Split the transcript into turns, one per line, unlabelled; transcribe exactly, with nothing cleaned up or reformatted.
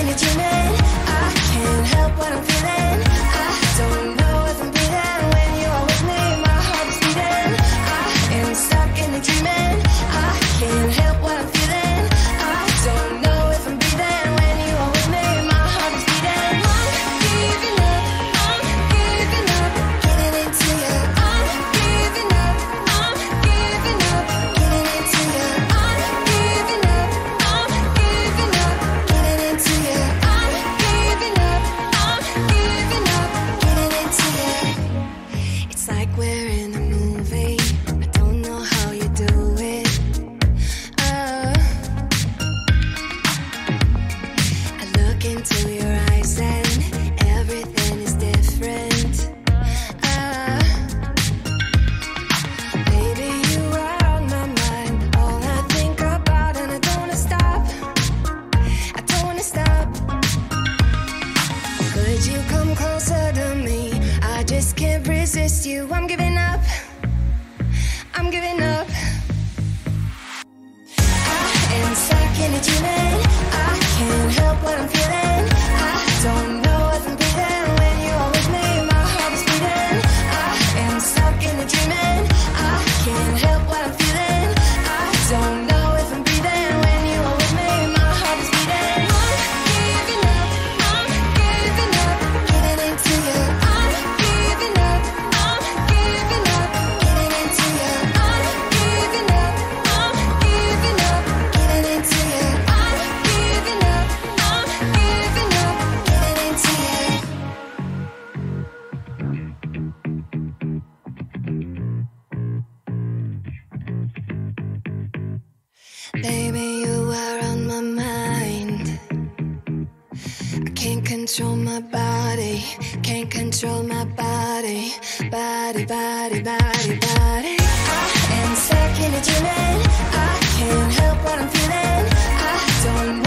in a dreaming. I can't help what I'm feeling. I don't know if I'm breathing when you are with me. My heart is beating. I am stuck in a dreaming. I can't help what I'm feeling. I don't know if I'm breathing when you are with me. My heart is beating. I'm giving up. I'm giving up. Getting into you. I'm giving up. I'm giving up. Getting into you. I'm giving up. I'm giving up. Getting into you. I'm giving up. I'm giving up. Getting into you. It's like we're in a movie. I don't know how you do it. Oh. I look into your eyes and everything is different. Oh. Baby, you are on my mind. All I think about, and I don't wanna stop. I don't wanna stop. Could you come closer to me? I just can't resist you. I'm giving up. I'm giving up. I am stuck in a dreaming. I can't help what I'm feeling. I don't know if I'm breathing when you are with me. My heart is beating. I am stuck in a dreaming. I can't help what I'm feeling. I don't know if I'm breathing when you are with me. My heart is beating. I'm giving up. I'm giving up. Getting into you. I'm giving up. I'm giving up. Getting into you. I'm giving up. I'm giving up. Getting into you. I'm giving up. I'm giving up. Getting into you. Baby, you are on my mind. I can't control my body. Can't control my body. Body, body, body, body. I am stuck in a dreaming. I can't help what I'm feeling. I don't